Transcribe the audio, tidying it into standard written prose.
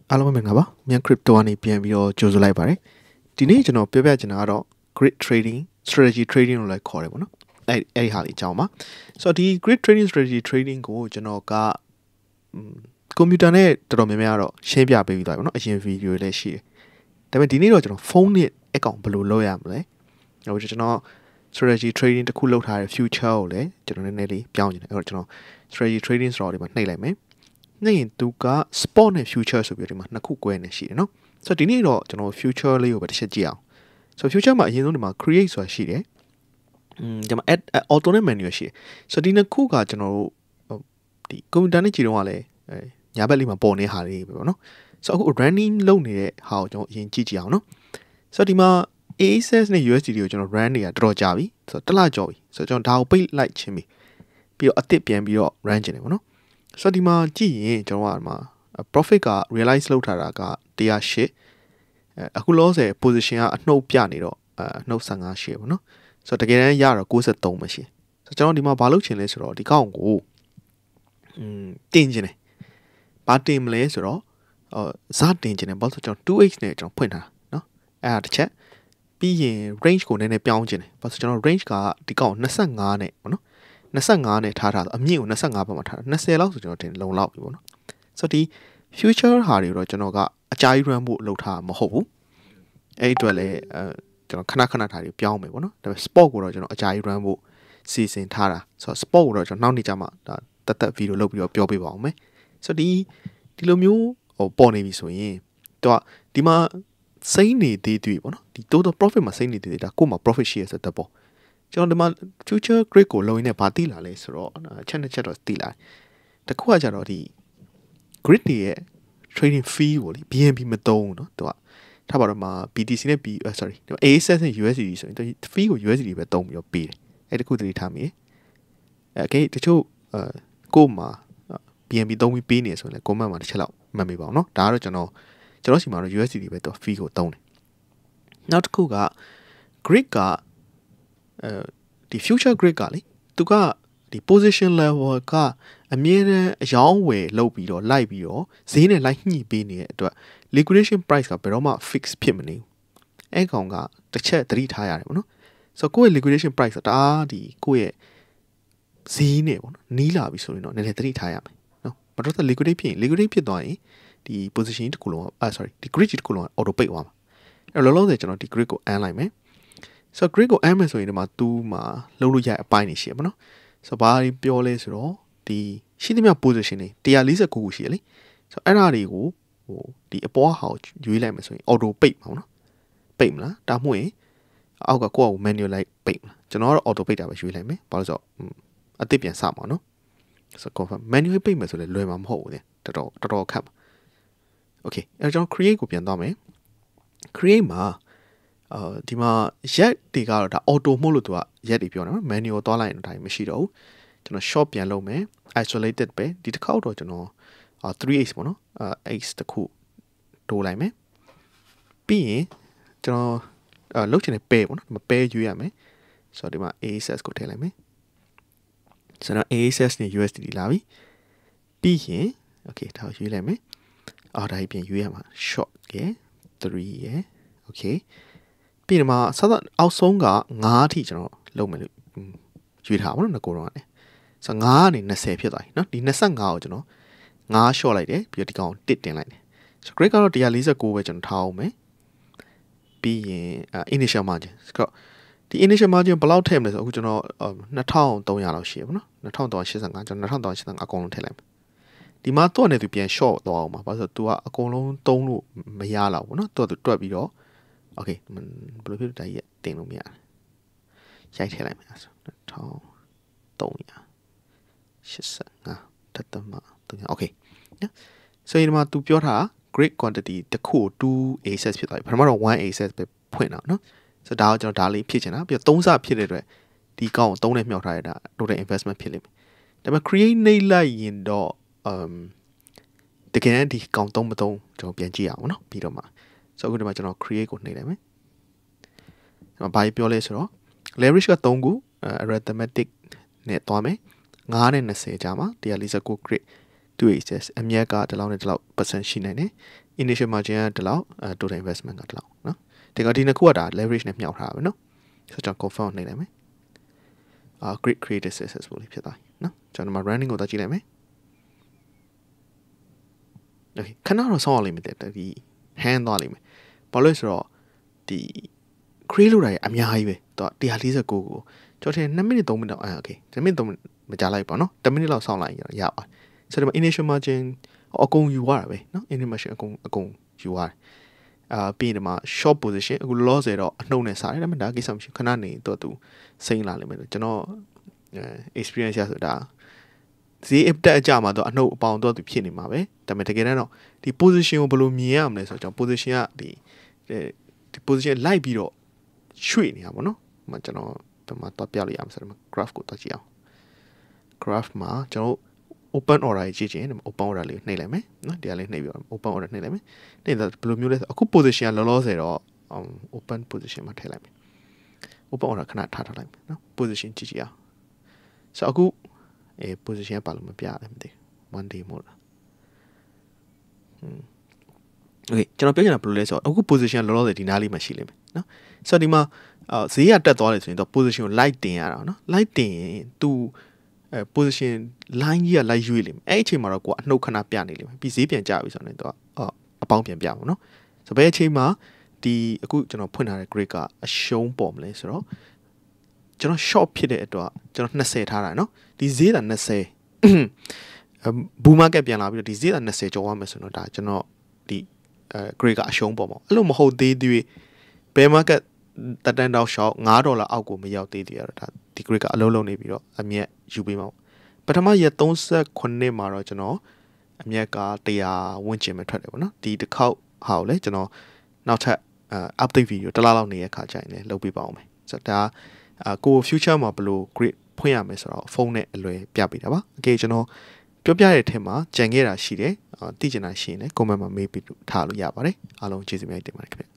အားလုံးပဲမင်္ဂလာပါမြန် crypto ကနေပြန်ပြီးတော့ကြိုဆိုလိုက်ပါတယ်ဒီနေ့ကျွန်တော်ပြောပြချင်တာကတော့ grid trading strategy trading လို့လည်းခေါ်တယ်ပေါ့နော်အဲ့ဒီဟာလေးအကြောင်းပါဆိုတော့ဒီ grid trading strategy trading ကိုကျွန်တော်ကကွန်ပျူတာနဲ့တော်တော်များများတော့ရှင်းပြပေးပြီးသွားပြီပေါ့နော်အရင်ဗီဒီယိုလည်းရှိတယ်ဒါပေမဲ့ဒီနေ့တော့ကျွန်တော်ဖုန်းနဲ့အကောင့်ဘယ်လိုလုပ်ရမလဲဟိုကျွန်တော် strategy trading တစ်ခုလုပ်ထားတဲ့ future ကိုလည်းကျွန်တော်နည်းနည်းလေးပြောင်းနေတယ်အဲ့တော့ကျွန်တော် strategy trading ဆိုတော့ဒီမှာနှိပ်လိုက်မယ်နှိပ်ရင်သူက sport နဲ့ future ဆိုပြီးဒီမှာနှစ်ခု꿰နေရှိတယ်နော်ဆိုတော့ဒီနေ့တော့ကျွန်တော် future လေးကိုပဲတစ်ချက်ကြည့်အောင်ဆိုတော့ future မှာအရင်ဆုံးဒီမှာ create ဆိုတာရှိတယ်ဒီမှာ add auto နဲ့ manual ရှိတယ်ဆိုတော့ဒီနှစ်ခုကကျွန်တော်တို့ဒီကွန်ပျူတာနဲ့ကြည့်တော့ကလည်းညာဘက်လေးမှာပေါ်နေဟာလေးပဲပေါ့နော်ဆိုတော့အခု running လုပ်နေတဲ့ဟာကိုကျွန်တော်အရင်ကြည့်ကြည့်အောင်နော်ဆိုတော့ဒီမှာ ASS နဲ့ USDT ကိုကျွန်တော် run နေတာတော်တော်ကြာပြီဆိုတော့တစ်လကျော်ပြီဆိုတော့ကျွန်တော်ဒါကိုပိတ်လိုက်ခြင်းပြီပြီးတော့အသစ်ပြန်ပြီးတော့ run ခြင်းတယ်ပေါ့နော်ဆိုတော့ဒီမှာကြည့်ရင်ကျွန်တော်ကဒီမှာ profit က realize လုပ်ထားတာက108အခုလောဆယ် position ကအနှုတ်ပြနေတော့အနှုတ်15 share ပေါ့နော်ဆိုတော့တကယ်တမ်းရတော့63ပဲရှိဆိုတော့ကျွန်တော်ဒီမှာဘာလုပ်ချင်လဲဆိုတော့ဒီကောင်ကိုတင်ချင်တယ်ဘာတင်မလဲဆိုတော့ဇာတင်ချင်တယ်ဘာလို့ဆိုကျွန်တော် 2x နဲ့ကျွန်တော်ဖွင့်ထားတာနော်အဲ့ဒါတစ်ချက်ပြီးရင် range ကိုနည်းနည်းပြောင်းချင်တယ်ဘာလို့ဆိုကျွန်တော် range ကဒီကောင်25နဲ့ပေါ့နော်25နဲ့ထားတာအမြင့်ကို25ဘက်မှာထားတာ20လောက်ဆိုကျွန်တော်တင်လုံလောက်ပြီပေါ့နော်ဆိုတော့ဒီ future ဟာတွေတော့ကျွန်တော်ကအကြာကြီး run ဖို့လုပ်ထားမဟုတ်ဘူးအဲ့အတွက်လည်းကျွန်တော်ခဏခဏထားပြီးပြောင်းမယ်ပေါ့နော်ဒါပေမဲ့ sport ကိုတော့ကျွန်တော်အကြာကြီး run ဖို့စီစဉ်ထားတာဆိုတော့ sport ကိုတော့ကျွန်တော်နောက်နေ့ကျမှဒါတက်ဗီဒီယိုလုပ်ပြီးတော့ပြောပြပါအောင်မယ်ဆိုတော့ဒီလိုမျိုးဟိုပေါ်နေပြီဆိုရင်တော့ဒီမှာစိမ့်နေသေးသေးပေါ့နော်ဒီ total profit မှာစိမ့်နေသေးသေးဒါကို့မှာ profit ရှိရဆိုတဲ့ပေါ့ကျွန်တော်ဒီမှာ future grid ကိုလုံရင်းနဲ့ဗာတိလာလဲဆိုတော့ချက်နှစ်ချက်တော့တိလာတခုကကြတော့ဒီ grid တွေရဲ့ trading fee ကိုလေ BNB မသုံးဘူးเนาะသူကထားပါတော့မှာ BTC နဲ့ sorry ASS နဲ့ USDT ဆိုရင် fee ကို USDT ပဲသုံးပြီးတော့ပေးတယ်အဲ့တခုတည်းထားမိokay တချို့ကို့မှာ BNB သုံးပြီးပေးနေဆိုရင်လည်း comment မှာတစ်ချက်လောက်မှတ်မိပါအောင်เนาะဒါကတော့ကျွန်တော်စီမှာတော့ USDT ပဲသူ fee ကိုသုံးတယ်နောက်တစ်ခုက grid ကဒီ future grid ကလေသူကဒီ position level ကအမြဲတမ်းအယောင်းဝယ်လုပ်ပြီးတော့လိုက်ပြီးတော့ဈေးနဲ့လိုက်ညှိပေးနေတဲ့အတွက် liquidation price ကဘယ်တော့မှ fix ဖြစ်မနေဘူးအဲ့ကောင်ကတစ်ချက်သတိထားရတယ်ပေါ့နော်ဆိုတော့ကိုယ့်ရဲ့ liquidation price ကတအားဒီကိုယ့်ရဲ့ဈေးနဲ့ပေါ့နော်နီးလာပြီဆိုရင်တော့နည်းနည်းသတိထားရမယ်နော်မတော်တ liquidate ဖြစ်သွားရင်ဒီ position တစ်ခုလုံးsorry ဒီ grid တစ်ခုလုံး auto ပိတ်သွားမှာအဲ့တော့လောလောဆယ်ကျွန်တော်ဒီ grid ကို အမ်းလိုက်မယ်ဆိုတော့ grid ကိုအမ်းမယ်ဆိုရင်ဒီမှာသူ့မှာလုံးလို့ရအပိုင်းနေရှိရပါတော့ဆိုတော့ဘာပြောလဲဆိုတော့ဒီရှိသမျှ position တွေ149ခုရှိရလေဆိုတော့အဲ့ဒါတွေကိုဟိုဒီအပေါ်ဟာကိုရွေးလိုက်မယ်ဆိုရင် auto ပိတ်မှာပေါ့နော်ပိတ်မလားဒါမှမဟုတ်ရင်အောက်ကကိုယ့်အကို manual လိုက်ပိတ်မလားကျွန်တော်ကတော့ auto ပိတ်တာပဲရွေးလိုက်မယ်ဘာလို့ဆိုတော့အသစ်ပြန်စမှာနော်ဆိုတော့ confirm manual ပိတ်မယ်ဆိုလည်းလွယ်မှာမဟုတ်ဘူးလေတော်တော်ခက်ပါ okay အဲ့တော့ကျွန်တော် create ကိုပြန်သွားမယ် create မှာဒီမှာရက်တွေကတော့ဒါ auto မှုလို့သူကရက်တွေပြောတယ်နော် manual သွားလိုက်ရင်ဒါမရှိတော့ဘူးကျွန်တော် short ပြန်လုပ်မယ် isolated ပဲဒီတစ်ခေါက်တော့ကျွန်တော်3x ပေါ့နော်x တစ်ခုတိုးလိုက်မယ်ပြီးရင်ကျွန်တော်လုပ်ချင်တဲ့ pair ပေါ့နော်ဒီမှာ pair ရွေးရမယ်ဆိုတော့ဒီမှာ ASS ကိုထည့်လိုက်မယ်ဆိုတော့ ASS နဲ့ USDT လာပြီပြီးရင် okay ဒါကိုရွေးလိုက်မယ်ဒါကြီးပြန်ရွေးရမှာ short ရယ်3ရယ် okay ပြီးတော့မှဆက်တော့အောက်ဆုံးက9အထိကျွန်တော်လုပ်မယ်လို့ရွေးထားပါတော့ငကိုတော့ရတယ်ဆိုတော့9ကနေ20ဖြစ်သွားပြီเนาะဒီ25ကိုကျွန်တော်9 short လိုက်တယ်ပြီးတော့ဒီကောင်1တင်လိုက်တယ်ဆိုတော့ grade ကတော့149ပဲကျွန်တော်ထားအောင်မယ်ပြီးရင် initial margin ဆိုတော့ဒီ initial margin ဘယ်လောက်ထည့်မလဲဆိုတော့အခုကျွန်တော်2300လောက်ရှိရပါတော့2385ကျွန်တော်2385အကုန်လုံးထည့်လိုက်မယ်ဒီမှာတော့နေသူပြန် short သွားအောင်ပါဘာလို့ဆိုတော့ तू ကအကုန်လုံးသုံးလို့မရတော့ဘူးเนาะ तू တွက်ပြီးတော့okay ဘယ်လိုဖြစ်လို့ဒါကြီးတင်လို့မရရိုက်ထည့်လိုက်မယ်ဆို1385တတ်မှ3 okay ဆိုရင်ဒီမှာ तू ပြောထား grade quantity တစ်ခု2 access ဖြစ်သွားပြီပထမတော့1 access ပဲဖွင့်တော့เนาะဆိုတော့ဒါကိုကျွန်တော်ဒါလေးဖြစ်ချင်တာပြီးတော့3စဖြစ်တဲ့အတွက်ဒီကောင်ကို3နဲ့မြှောက်ထားရတာ total investment ဖြစ်လိမ့်မယ်ဒါပေမဲ့ create နှိပ်လိုက်ရင်တော့တကယ်ဒီကောင်3မ3ကျွန်တော်ပြန်ကြည့်အောင်เนาะပြီးတော့မှဆိုအခုဒီမှာကျွန်တော် create ကိုနှိပ်လိုက်မယ်ဘာပြောလဲဆိုတော့ leverage က3ခု arithmetic နဲ့တွားမယ်9နဲ့20ကြာမှာ149 grade 2 access အမြက်ကဒီလောက်နဲ့ဒီလောက် percent ရှိနိုင်တယ် initial margin ကတလောက် total investment ကတလောက်နော်ဒီနှစ်ခုကဒါ leverage နဲ့မြှောက်ထားတာပဲနော်ဆိုတော့ကျွန်တော် confirm နှိပ်လိုက်မယ်great created successfully ဖြစ်သွားပြီနော်ကျွန်တော် running ကိုတော့ကြည့်လိုက်မယ် okay ခဏတော့ဆောင်းအောင်လိမ့်မယ်ဒီ hand သွားလိမ့်မယ်ဘာလို့လဲဆိုတော့ဒီ create လုပ်တာရအများကြီးပဲတော့149ကိုကျွန်တော်ထင်2မိနစ်3မိနစ်တော့okay 2မိနစ်3မိနစ်မကြာလိုက်ပါနော်10မိနစ်လောက်ဆောင်းလိုက်ရပါတယ်ဆိုတော့ initial margin အကုန်ယူရတာပဲနော် initial margin အကုန်ယူရတယ်ပြီးရင်ဒီမှာ short position အခု loss ရတော့အနှုတ်နဲ့စားတယ်ဒါပေမဲ့ဒါကိစ္စမရှိခဏနေတော့သူစိမ့်လာလိမ့်မယ်လို့ကျွန်တော် experience ရဆိုတာဈေးအတက်အကျမှာတော့အနှုတ်အပေါင်းတော့သူဖြစ်နေမှာပဲဒါပေမဲ့တကယ်တော့ဒီ position ကိုဘယ်လိုမြင်ရမလဲဆိုတော့ကျွန်တော် position ကဒီ position လိုက်ပြီးတော့ရွှေ့နေတာပေါ့နော်ကျွန်တော်ဘယ်မှာတော့ပြလိုက်ရအောင်ဆိုတော့ graph ကိုတော့ကြည့်အောင် graph မှာကျွန်တော် open order ကြီးကြည့်ရင် open order လေးနှိပ်လိုက်မယ်နော်ဒီကလေးနှိပ်ပြီး open order နှိပ်လိုက်မယ်နှိပ်တော့ဘယ်လိုမျိုးလဲဆိုအခု position ကလောလောဆယ်တော့ open position မှာထည့်လိုက်မယ် open order ခဏထားလိုက်မယ်နော် position ကြည့်အောင်ဆိုအခုposition ပါလို့မပြရတယ်မသိ one day mode okay ကျွန်တော်ပြောချင်တာဘယ်လိုလဲဆိုတော့အခု position လောလောဆယ်ဒီနားလေးမှာရှိလိမ့်မယ်နော်ဆိုတော့ဒီမှာဈေးကတက်သွားတယ်ဆိုရင်တော့ position ကို light တင်ရတာနော် light တင်ရင်သူposition line ကြီးက light ရွေးလိမ့်မယ်အဲ့အချိန်မှာတော့ကိုကအနှုတ်ခဏပြနေလိမ့်မယ်ပြီးဈေးပြန်ကျပြီဆိုတော့တော့အပေါင်းပြန်ပြမှာနော်ဆိုတော့ဘယ်အချိန်မှာဒီအခုကျွန်တော်ဖွင့်ထားတဲ့ grade ကအရှုံးပေါ်မလဲဆိုတော့ကျွန်တော် short ဖြစ်တဲ့အတွက်ကျွန်တော်20ထားတာနော်ဒီဈေးက20ဘူးမားကက်ပြန်လာပြီးတော့ဒီဈေးက20ကျော်သွားမယ်ဆိုတော့ဒါကျွန်တော်ဒီ grade ကအရှုံးပေါ်မှာအဲ့လိုမဟုတ်သေးသေးဘယ် market တက်တန်းတော့ short $5အောက်ကိုမရောက်သေးသေးရတော့ဒါဒီ grade ကအလုံးလုံးနေပြီးတော့အမြတ်ယူပေးမှာပထမရက်39မှာတော့ကျွန်တော်အမြတ်က100ဝန်းကျင်ပဲထွက်တယ်ပေါ့နော်ဒီတစ်ခေါက်ဟာကိုလေကျွန်တော်နောက်ထပ်update video တစ်လားလောက်နေတဲ့ခါကျရင်လည်းလုပ်ပေးပါအောင်မယ်ဆိုတော့ဒါကို future မှာဘယ်လို grade ဖွင့်ရမယ်ဆိုတော့ဖုန်းနဲ့အလွယ်ပြပေးတာပါ okay ကျွန်တော်ပြောပြတဲ့အထက်မှာကြံခဲ့တာရှိတယ်သိချင်တာရှိရင်လည်း comment မှာမေးပြီးထားလို့ရပါတယ်အားလုံးကျေးဇူးများတင်ပါတယ်ခင်ဗျ